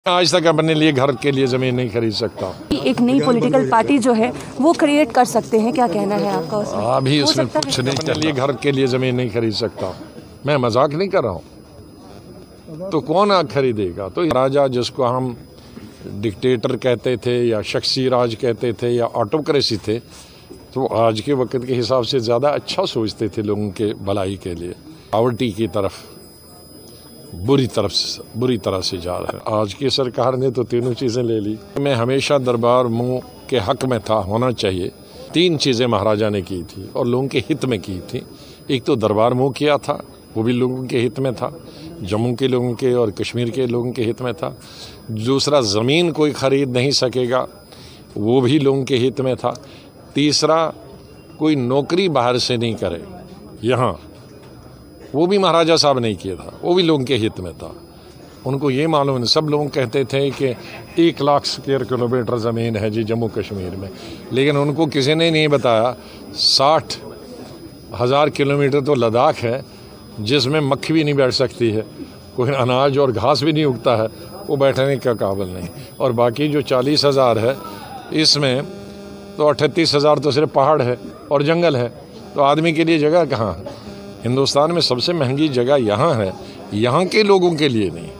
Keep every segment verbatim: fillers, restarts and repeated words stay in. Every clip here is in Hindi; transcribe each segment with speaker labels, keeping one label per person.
Speaker 1: आज तक अपने लिए घर के लिए जमीन नहीं खरीद सकता।
Speaker 2: एक नई पॉलिटिकल पार्टी जो है वो क्रिएट कर सकते हैं, क्या कहना है आपका उसमें?
Speaker 1: अभी उसमें कुछ नहीं चल लिए घर के लिए जमीन नहीं खरीद सकता। मैं मजाक नहीं कर रहा हूँ। तो कौन आ खरीदेगा? तो राजा जिसको हम डिक्टेटर कहते थे या शख्सी राज कहते थे या ऑटोक्रेसी थे, तो आज के वक्त के हिसाब से ज़्यादा अच्छा सोचते थे लोगों के भलाई के लिए। पावर्टी की तरफ बुरी तरफ बुरी तरह से जा रहा है। आज की सरकार ने तो तीनों चीज़ें ले ली। मैं हमेशा दरबार मुँह के हक में था, होना चाहिए। तीन चीज़ें महाराजा ने की थी और लोगों के हित में की थी। एक तो दरबार मुँह किया था, वो भी लोगों के हित में था, जम्मू के लोगों के और कश्मीर के लोगों के हित में था। दूसरा, ज़मीन कोई ख़रीद नहीं सकेगा, वो भी लोगों के हित में था। तीसरा, कोई नौकरी बाहर से नहीं करे यहाँ, वो भी महाराजा साहब नहीं किया था, वो भी लोगों के हित में था। उनको ये मालूम है, सब लोग कहते थे कि एक लाख स्क्वायर किलोमीटर ज़मीन है जी जम्मू कश्मीर में, लेकिन उनको किसी ने नहीं बताया साठ हज़ार किलोमीटर तो लद्दाख है जिसमें मक्खी भी नहीं बैठ सकती है, कोई अनाज और घास भी नहीं उगता है, वो बैठने का काबिल नहीं। और बाकी जो चालीस हज़ार है इसमें तो अठतीस हज़ार तो सिर्फ पहाड़ है और जंगल है, तो आदमी के लिए जगह कहाँ है? हिंदुस्तान में सबसे महंगी जगह यहाँ है, यहाँ के लोगों के लिए नहीं।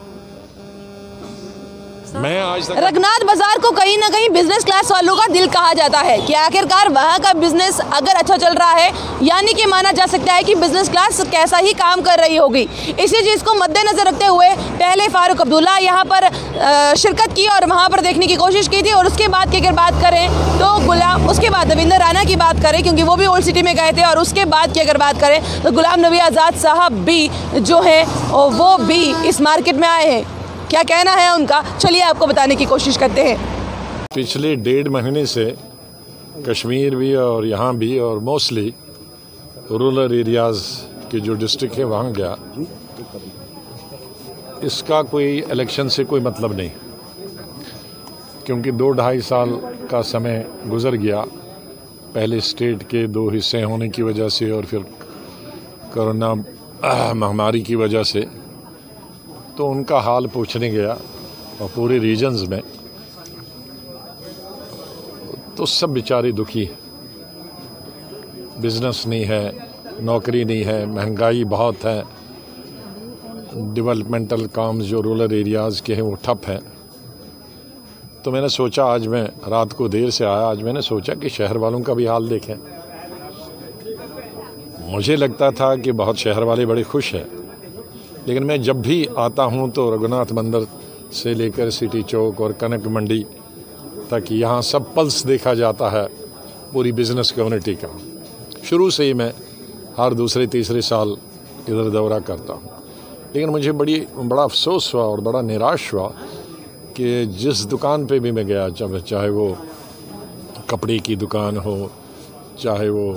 Speaker 1: मैं आज तक
Speaker 3: रघुनाथ बाजार को कहीं ना कहीं बिजनेस क्लास वालों का दिल कहा जाता है कि आखिरकार वहाँ का बिजनेस अगर अच्छा चल रहा है, यानी कि माना जा सकता है कि बिजनेस क्लास कैसा ही काम कर रही होगी। इसी चीज़ को मद्देनजर रखते हुए पहले फारूक अब्दुल्ला यहाँ पर शिरकत की और वहाँ पर देखने की कोशिश की थी। और उसके बाद की अगर बात करें तो गुलाम, उसके बाद रविंदर राणा की बात करें क्योंकि वो भी ओल्ड सिटी में गए थे, और उसके बाद की अगर बात करें तो गुलाम नबी आज़ाद साहब भी जो है वो भी इस मार्केट में आए हैं। क्या कहना है उनका, चलिए आपको बताने की कोशिश करते हैं।
Speaker 1: पिछले डेढ़ महीने से कश्मीर भी और यहाँ भी और मोस्टली रूरल एरियाज़ के जो डिस्ट्रिक्ट है वहाँ गया। इसका कोई इलेक्शन से कोई मतलब नहीं, क्योंकि दो ढाई साल का समय गुजर गया। पहले स्टेट के दो हिस्से होने की वजह से और फिर कोरोना महामारी की वजह से, तो उनका हाल पूछने गया और पूरे रीजन्स में, तो सब बेचारे दुखी हैं। बिजनेस नहीं है, नौकरी नहीं है, महंगाई बहुत है, डेवलपमेंटल काम जो रूरल एरियाज़ के हैं वो ठप है। तो मैंने सोचा, आज मैं रात को देर से आया, आज मैंने सोचा कि शहर वालों का भी हाल देखें। मुझे लगता था कि बहुत शहर वाले बड़े खुश हैं, लेकिन मैं जब भी आता हूँ तो रघुनाथ मंदिर से लेकर सिटी चौक और कनक मंडी तक यहाँ सब पल्स देखा जाता है पूरी बिजनेस कम्युनिटी का। शुरू से ही मैं हर दूसरे तीसरे साल इधर दौरा करता हूँ, लेकिन मुझे बड़ी बड़ा अफसोस हुआ और बड़ा निराश हुआ कि जिस दुकान पे भी मैं गया, जब चाहे वो कपड़े की दुकान हो, चाहे वो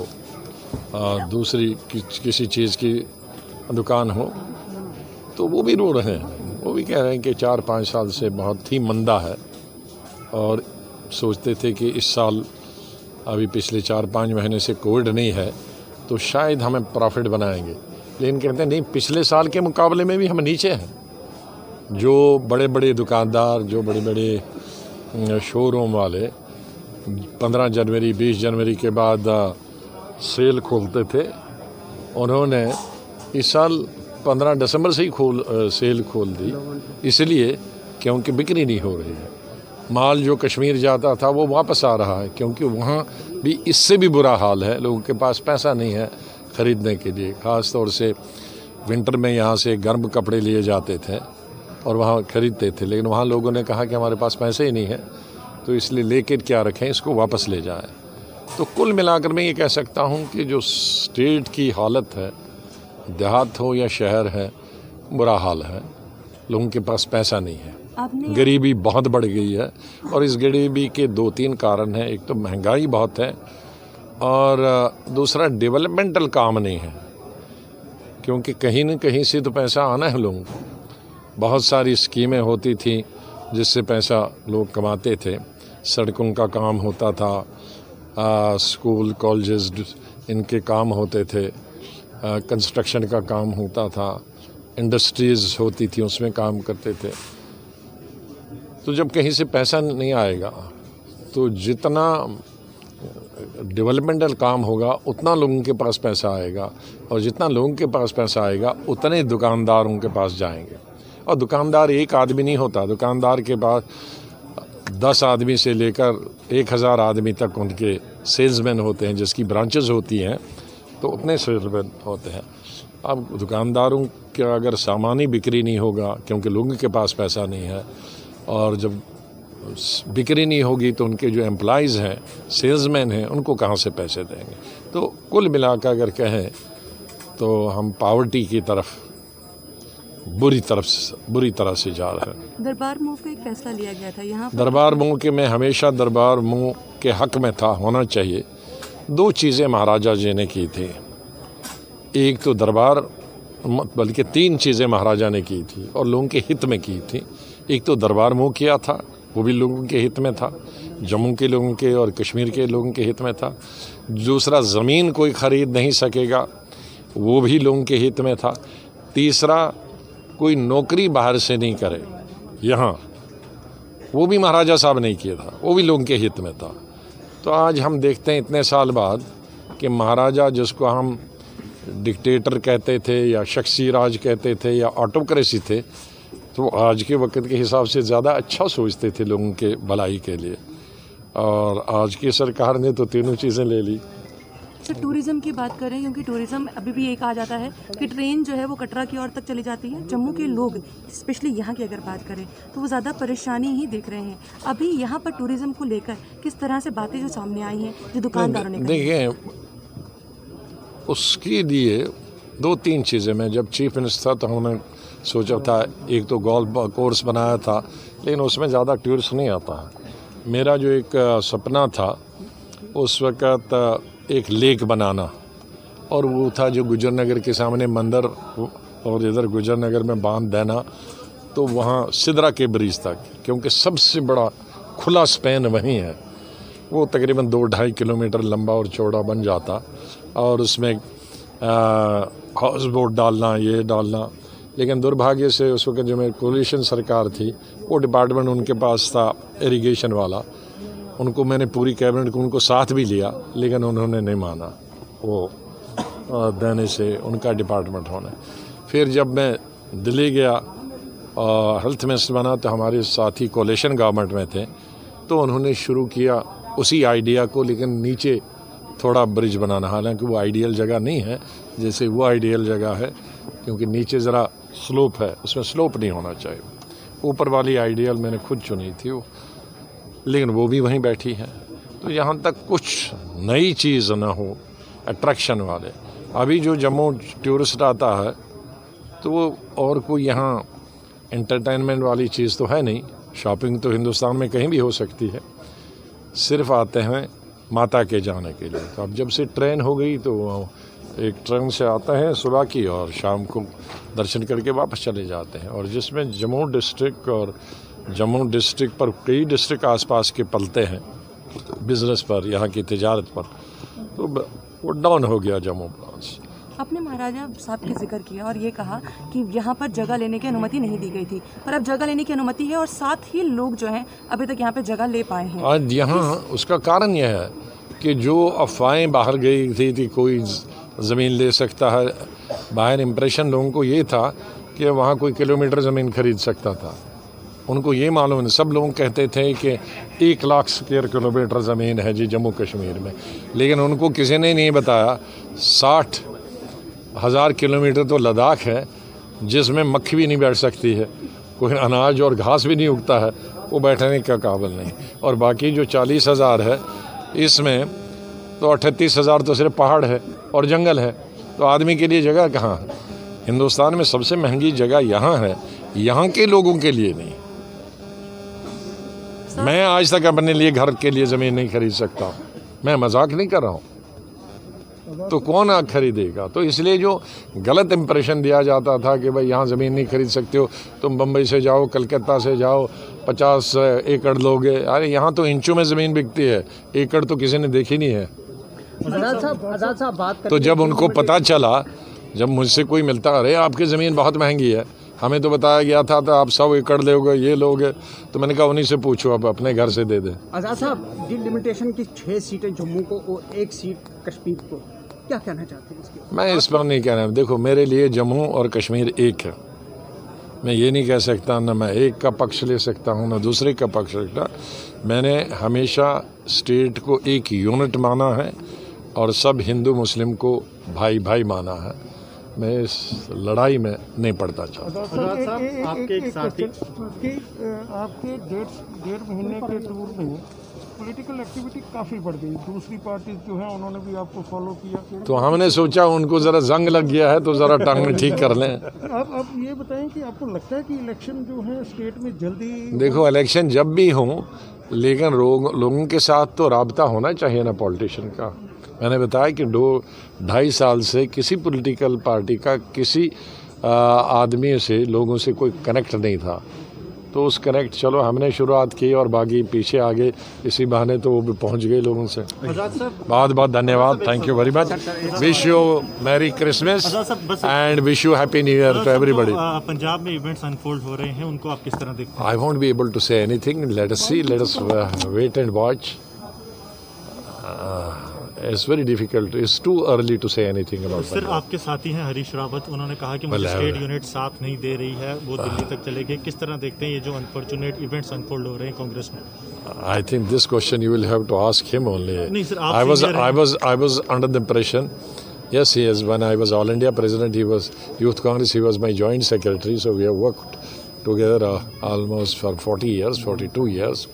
Speaker 1: आ, दूसरी कि, किसी चीज़ की दुकान हो, तो वो भी रो रहे हैं। वो भी कह रहे हैं कि चार पाँच साल से बहुत ही मंदा है, और सोचते थे कि इस साल अभी पिछले चार पाँच महीने से कोविड नहीं है तो शायद हमें प्रॉफिट बनाएंगे, लेकिन कहते हैं नहीं, पिछले साल के मुकाबले में भी हम नीचे हैं। जो बड़े बड़े दुकानदार, जो बड़े बड़े शोरूम वाले पंद्रह जनवरी बीस जनवरी के बाद सेल खोलते थे, उन्होंने इस साल पंद्रह दिसंबर से ही खोल सेल खोल दी, इसलिए क्योंकि बिक्री नहीं हो रही है। माल जो कश्मीर जाता था वो वापस आ रहा है, क्योंकि वहाँ भी इससे भी बुरा हाल है। लोगों के पास पैसा नहीं है ख़रीदने के लिए, ख़ास तौर से विंटर में यहाँ से गर्म कपड़े लिए जाते थे और वहाँ ख़रीदते थे, लेकिन वहाँ लोगों ने कहा कि हमारे पास पैसे ही नहीं है, तो इसलिए लेकर क्या रखें, इसको वापस ले जाएं। तो कुल मिलाकर मैं ये कह सकता हूँ कि जो स्टेट की हालत है, देहात हो या शहर है, बुरा हाल है। लोगों के पास पैसा नहीं है, गरीबी बहुत बढ़ गई है, और इस गरीबी के दो तीन कारण हैं। एक तो महंगाई बहुत है, और दूसरा डेवलपमेंटल काम नहीं है, क्योंकि कहीं न कहीं से तो पैसा आना है लोगों को। बहुत सारी स्कीमें होती थी जिससे पैसा लोग कमाते थे, सड़कों का काम होता था, आ, स्कूल कॉलेजेस इनके काम होते थे, कंस्ट्रक्शन का काम होता था, इंडस्ट्रीज़ होती थी उसमें काम करते थे। तो जब कहीं से पैसा नहीं आएगा तो जितना डेवलपमेंटल काम होगा उतना लोगों के पास पैसा आएगा, और जितना लोगों के पास पैसा आएगा उतने दुकानदारों के पास जाएंगे। और दुकानदार एक आदमी नहीं होता, दुकानदार के पास दस आदमी से लेकर एक हज़ार आदमी तक उनके सेल्समैन होते हैं, जिसकी ब्रांचेस होती हैं, तो उतने सेल्समैन होते हैं। अब दुकानदारों का अगर सामान ही बिक्री नहीं होगा क्योंकि लोगों के पास पैसा नहीं है, और जब बिक्री नहीं होगी तो उनके जो एम्प्लॉइज़ हैं, सेल्समैन हैं, उनको कहाँ से पैसे देंगे। तो कुल मिलाकर अगर कहें तो हम पावर्टी की तरफ बुरी तरफ बुरी तरह से जा रहे हैं।
Speaker 2: दरबार मूव का एक फैसला लिया गया था यहाँ पर।
Speaker 1: दरबार मूव के मैं हमेशा दरबार मूव के हक में था, होना चाहिए। दो चीज़ें महाराजा जी ने की थी, एक तो दरबार, बल्कि तीन चीज़ें महाराजा ने की थी और लोगों के हित में की थी। एक तो दरबार मूव किया था, वो भी लोगों के हित में था, जम्मू के लोगों के और कश्मीर के लोगों के हित में था। दूसरा, ज़मीन कोई ख़रीद नहीं सकेगा, वो भी लोगों के हित में था। तीसरा, कोई नौकरी बाहर से नहीं करे यहाँ, वो भी महाराजा साहब ने किया था, वो भी लोगों के हित में था। तो आज हम देखते हैं इतने साल बाद कि महाराजा, जिसको हम डिक्टेटर कहते थे या शख्सी राज कहते थे या ऑटोक्रेसी थे, तो आज के वक्त के हिसाब से ज़्यादा अच्छा सोचते थे लोगों के भलाई के लिए। और आज की सरकार ने तो तीनों चीज़ें ले ली।
Speaker 2: सर, टूरिज्म की बात करें, क्योंकि टूरिज्म अभी भी ये कहा जाता है कि ट्रेन जो है वो कटरा की ओर तक चली जाती है। जम्मू के लोग, स्पेशली यहाँ की अगर बात करें, तो वो ज़्यादा परेशानी ही देख रहे हैं। अभी यहाँ पर टूरिज्म को लेकर किस तरह से बातें जो सामने आई हैं, जो दुकानदारों ने,
Speaker 1: देखिए, उसके लिए दो तीन चीज़ें, मैं जब चीफ मिनिस्टर था तो हमने सोचा था, एक तो गोल्फ कोर्स बनाया था, लेकिन उसमें ज़्यादा टूरिस्ट नहीं आता है। मेरा जो एक सपना था उस वक़्त एक लेक बनाना, और वो था जो गुजर नगर के सामने मंदिर और इधर गुजर नगर में बांध देना, तो वहाँ सिदरा के ब्रिज तक, क्योंकि सबसे बड़ा खुला स्पेन वहीं है, वो तकरीबन दो ढाई किलोमीटर लंबा और चौड़ा बन जाता, और उसमें हाउस बोट डालना, ये डालना। लेकिन दुर्भाग्य से उस वक्त जो मेरी कोलिशन सरकार थी, वो डिपार्टमेंट उनके पास था इरिगेशन वाला, उनको मैंने पूरी कैबिनेट को उनको साथ भी लिया, लेकिन उन्होंने नहीं माना वो देने से, उनका डिपार्टमेंट होना। फिर जब मैं दिल्ली गया और हेल्थ मिनिस्टर बना, तो हमारे साथी कोलिशन गवर्नमेंट में थे, तो उन्होंने शुरू किया उसी आइडिया को, लेकिन नीचे थोड़ा ब्रिज बनाना। हालांकि वो आइडियल जगह नहीं है जैसे वो आइडियल जगह है, क्योंकि नीचे ज़रा स्लोप है, उसमें स्लोप नहीं होना चाहिए। ऊपर वाली आइडियल मैंने खुद चुनी थी वो, लेकिन वो भी वहीं बैठी है। तो यहाँ तक कुछ नई चीज़ ना हो, अट्रैक्शन वाले। अभी जो जम्मू टूरिस्ट आता है तो वो और कोई यहाँ एंटरटेनमेंट वाली चीज़ तो है नहीं। शॉपिंग तो हिंदुस्तान में कहीं भी हो सकती है, सिर्फ आते हैं माता के जाने के लिए। तो अब जब से ट्रेन हो गई तो एक ट्रेन से आते हैं सुबह की, और शाम को दर्शन करके वापस चले जाते हैं। और जिसमें जम्मू डिस्ट्रिक्ट और जम्मू डिस्ट्रिक्ट पर कई डिस्ट्रिक्ट आसपास के पलते हैं बिजनेस पर, यहाँ की तिजारत पर, तो वो डाउन हो गया जम्मू ब्रांच।
Speaker 2: आपने महाराजा साहब का जिक्र किया और ये कहा कि यहाँ पर जगह लेने की अनुमति नहीं दी गई थी, पर अब जगह लेने की अनुमति है और साथ ही लोग जो हैं अभी तक यहाँ पे जगह ले पाए हैं।
Speaker 1: आज यहाँ उसका कारण यह है कि जो अफवाहें बाहर गई थी, थी कोई ज़मीन ले सकता है, बाहर इम्प्रेशन लोगों को ये था कि वहाँ कोई किलोमीटर ज़मीन खरीद सकता था। उनको ये मालूम नहीं, सब लोग कहते थे कि एक लाख स्क्वायर किलोमीटर ज़मीन है जी जम्मू कश्मीर में, लेकिन उनको किसी ने नहीं बताया साठ हज़ार किलोमीटर तो लद्दाख है, जिसमें मक्खी भी नहीं बैठ सकती है, कोई अनाज और घास भी नहीं उगता है, वो बैठने का काबिल नहीं। और बाकी जो चालीस हज़ार है, इसमें तो अठतीस हज़ार तो सिर्फ पहाड़ है और जंगल है, तो आदमी के लिए जगह कहाँ है। हिंदुस्तान में सबसे महंगी जगह यहाँ है, यहाँ के लोगों के लिए नहीं। मैं आज तक अपने लिए घर के लिए ज़मीन नहीं खरीद सकता, मैं मजाक नहीं कर रहा हूँ, तो कौन आ खरीदेगा। तो इसलिए जो गलत इंप्रेशन दिया जाता था कि भाई यहाँ ज़मीन नहीं खरीद सकते हो, तुम बम्बई से जाओ, कलकत्ता से जाओ, पचास एकड़ लोगे। अरे यहाँ तो इंचों में ज़मीन बिकती है, एकड़ तो किसी ने देखी नहीं है।
Speaker 4: आज़ाद साहब, आज़ाद साहब बात
Speaker 1: तो जब उनको पता चला, जब मुझसे कोई मिलता, अरे आपकी ज़मीन बहुत महंगी है, हमें तो बताया गया था तो आप सौ एकड़ लोगे, ये लोगे, तो मैंने कहा उन्हीं से पूछो, आप अपने घर से दे दें।
Speaker 4: आज़ाद साहब, डिलिमिटेशन की छः सीटें जम्मू को और एक सीट कश्मीर को, क्या कहना चाहते हैं इसके?
Speaker 1: मैं इस पर नहीं कह रहा। देखो, मेरे लिए जम्मू और कश्मीर एक है। मैं ये नहीं कह सकता ना मैं एक का पक्ष ले सकता हूँ ना दूसरे का पक्ष ले सकता। मैंने हमेशा स्टेट को एक यूनिट माना है और सब हिंदू मुस्लिम को भाई भाई माना है। मैं इस लड़ाई में नहीं पड़ता चाहता।
Speaker 5: आपके एक साथी आपके डेढ़ डेढ़ महीने के टूर में पॉलिटिकल एक्टिविटी काफ़ी बढ़ गई, दूसरी पार्टी जो है उन्होंने भी आपको फॉलो किया,
Speaker 1: तो हमने सोचा उनको ज़रा जंग लग गया है तो ज़रा टांग ठीक कर लें।
Speaker 5: अब अब ये बताएं कि आपको लगता है कि इलेक्शन जो है स्टेट में जल्दी?
Speaker 1: देखो, इलेक्शन जब भी हो, लेकिन लोगों के साथ तो राब्ता होना चाहिए ना पॉलिटिशियन का। मैंने बताया कि दो ढाई साल से किसी पॉलिटिकल पार्टी का किसी आदमी से, लोगों से कोई कनेक्ट नहीं था, तो उस कनेक्ट चलो हमने शुरुआत की और बाकी पीछे आगे इसी बहाने तो वो भी पहुंच गए लोगों से। बहुत बहुत धन्यवाद, thank you very much. Wish you merry Christmas and wish you happy New Year to everybody.
Speaker 6: Punjab में इवेंट्स अनफोल्ड हो रहे हैं, उनको आप किस तरह देखते हैं?
Speaker 1: I won't be able to say anything, let us see, let us wait and watch. It's very difficult. It's too early to say anything about.
Speaker 6: Sir, आपके साथी हैं हरीश रावत, उन्होंने कहा कि मुझे स्टेट यूनिट साथ नहीं दे रही है, वो दिल्ली तक चले गए। किस तरह देखते हैं ये जो अनफॉर्चुनेट इवेंट्स अनफोल्ड हो रहे हैं कांग्रेस में?
Speaker 1: I think this question you will have to ask him only.
Speaker 6: नहीं sir,
Speaker 1: I was I was I was under the impression. Yes, he is. When I was All India President, he was Youth Congress. He was my joint secretary. So we have worked together uh, almost for forty years, forty-two years.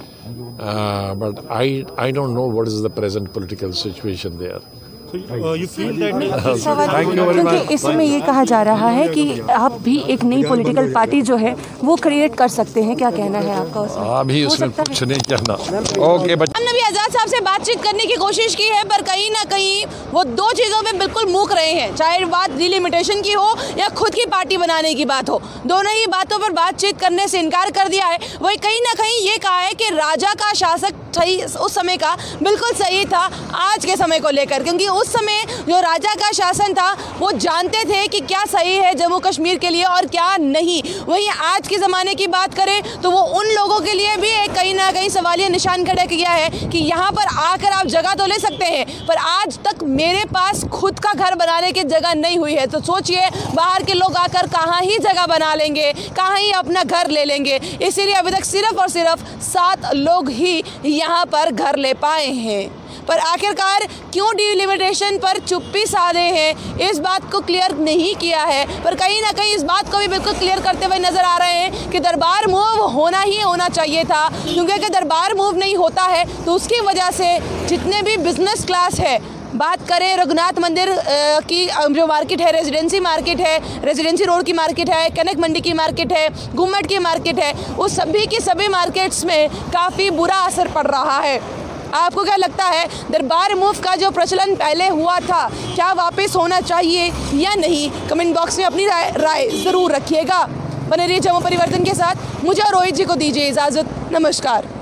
Speaker 1: Uh, but I I don't know what is the present political situation there.
Speaker 6: So uh, you feel that
Speaker 1: Thank you very much.
Speaker 2: क्योंकि इसमें ये कहा जा रहा है कि आप भी एक नई पॉलिटिकल पार्टी जो है वो क्रिएट कर सकते हैं, क्या कहना है आपका उसमें?
Speaker 1: अभी उसमें कुछ नहीं कहना। ओके बच्चे,
Speaker 3: हमने भी आज़ाद साहब से बातचीत करने की कोशिश की है, पर कहीं ना कहीं वो दो चीज़ों में बिल्कुल मूक रहे हैं, चाहे बात डिलिमिटेशन की हो या खुद की पार्टी बनाने की बात हो। दोनों ही बातों पर बातचीत करने से इनकार कर दिया है। वही कहीं ना कहीं ये कहा है कि राजा का शासक सही उस समय का बिल्कुल सही था आज के समय को लेकर, क्योंकि उस समय जो राजा का शासन था वो जानते थे कि क्या सही है जम्मू कश्मीर के लिए और क्या नहीं। वहीं आज के ज़माने की बात करें तो वो उन लोगों के लिए भी एक कहीं ना कहीं सवालिया निशान खड़ा किया है कि यहाँ पर आकर आप जगह तो ले सकते हैं, पर आज तक मेरे पास खुद का घर बनाने की जगह नहीं हुई है। तो सोचिए बाहर के लोग आकर कहाँ ही जगह बना लेंगे, कहाँ ही अपना घर ले लेंगे। इसीलिए अभी तक सिर्फ और सिर्फ सात लोग ही यहाँ पर घर ले पाए हैं। पर आखिरकार क्यों डिलिमिटेशन पर चुप्पी साधे हैं, इस बात को क्लियर नहीं किया है। पर कहीं ना कहीं इस बात को भी बिल्कुल क्लियर करते हुए नजर आ रहे हैं कि दरबार मूव होना ही होना चाहिए था, क्योंकि अगर दरबार मूव नहीं होता है तो उसकी वजह से जितने भी बिजनेस क्लास है, बात करें रघुनाथ मंदिर की जो मार्केट है, रेजिडेंसी मार्केट है, रेजिडेंसी रोड की मार्केट है, कनक मंडी की मार्केट है, घुम्मट की मार्केट है, उस सभी की सभी मार्केट्स में काफ़ी बुरा असर पड़ रहा है। आपको क्या लगता है दरबार मूव का जो प्रचलन पहले हुआ था क्या वापस होना चाहिए या नहीं? कमेंट बॉक्स में अपनी राय, राय ज़रूर रखिएगा। बने रहिए जम्मू परिवर्तन के साथ। मुझे और रोहित जी को दीजिए इजाज़त। नमस्कार।